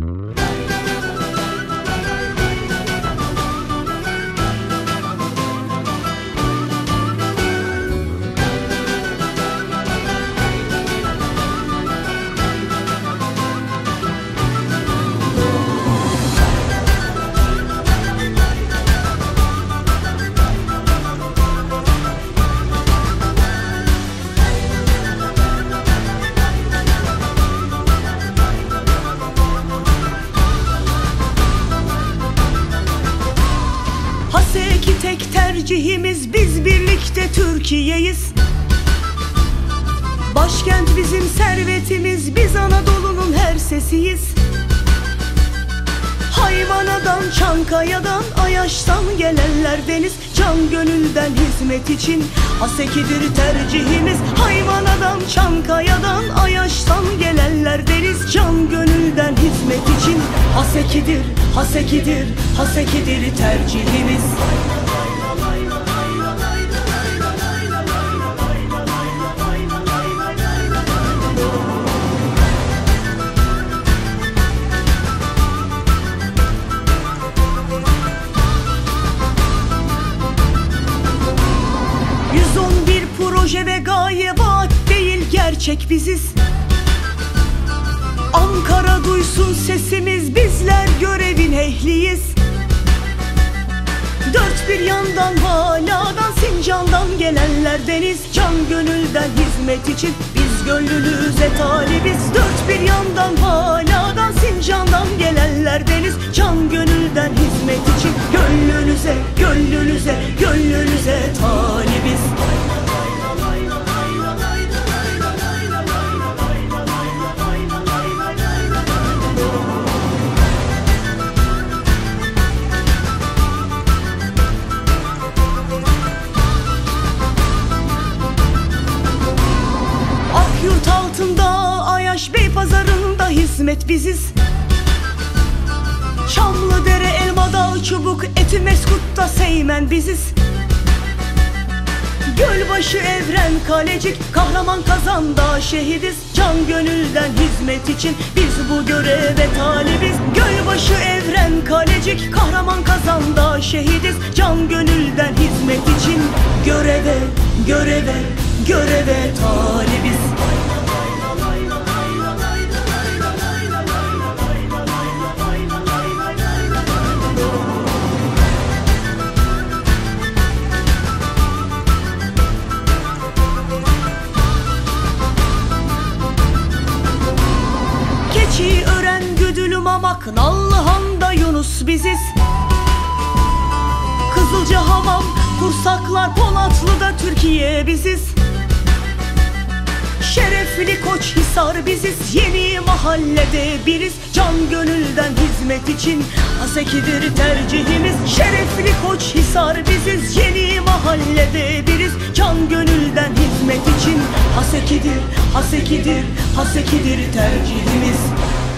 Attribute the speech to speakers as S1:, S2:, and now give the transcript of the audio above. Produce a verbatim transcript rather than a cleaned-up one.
S1: Haseki tek tercihimiz, biz birlikte Türkiye'yiz. Başkent bizim servetimiz, biz Anadolu'nun her sesiyiz. Hayvanadan, Çankaya'dan, Ayaş'tan gelenlerdeniz. Can gönülden hizmet için Haseki'dir tercihimiz. Hayvanadan, Çankaya'dan, Ayaş'tan gelenlerdeniz. Can gönülden hizmet için Haseki'dir, Haseki'dir, Haseki'dir tercihimiz. yüz on bir proje ve gaye, vaat değil gerçek biziz. Ankara duysun sesimiz, bizler görevin ehliyiz. Dört bir yandan, Vala'dan, Sincan'dan gelenlerdeniz. Can gönülden hizmet için biz gönlünüze talibiz. Dört bir yandan, Vala'dan, Sincan'dan gelenlerdeniz. Can gönülden hizmet için gönlünüze, gönlünüze, gönlünüze talibiz. Yurt altında, Ayaş Beypazarı'nda hizmet biziz. Çamlıdere, Elmadağ, Çubuk, Etimeskut'ta Seymen biziz. Gölbaşı, Evren, Kalecik, Kahraman Kazan'da şehidiz. Can gönülden hizmet için biz bu göreve talibiz. Gölbaşı, Evren, Kalecik, Kahraman Kazan'da şehidiz. Can gönülden hizmet için göreve, göreve, göreve talibiz. Keçiören, Güdülü, Mamak, Nallıhan'da Yunus biziz. Kızılcahamam, Kursaklar, Polatlı'da Türkiye biziz. Şerefli Koçhisar biziz, Yeni Mahalle'de biriz. Can gönülden hizmet için Haseki'dir tercihimiz. Şerefli Koçhisar biziz, Yeni Mahalle'de biriz. Can gönülden hizmet için Haseki'dir, Haseki'dir, Haseki'dir tercihimiz.